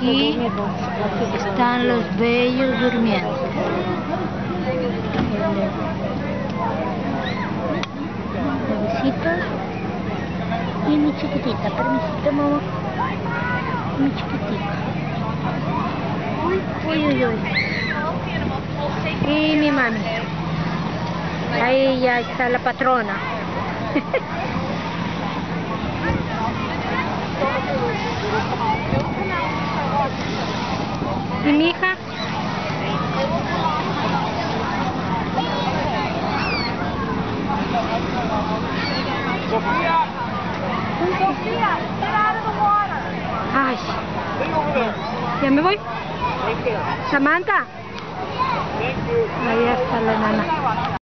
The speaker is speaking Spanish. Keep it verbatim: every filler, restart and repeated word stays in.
aquí están los bellos durmiendo. Bebecitos. Y mi chiquitita, permisito, mamá. Mi chiquitita. Uy, uy, uy, uy. Y mi mami. Ahí ya está la patrona. ¿Y mi hija? Sofía! Sofía, get out of the water! Ay, ya me voy. Samantha. Thank you. Ahí está la nana.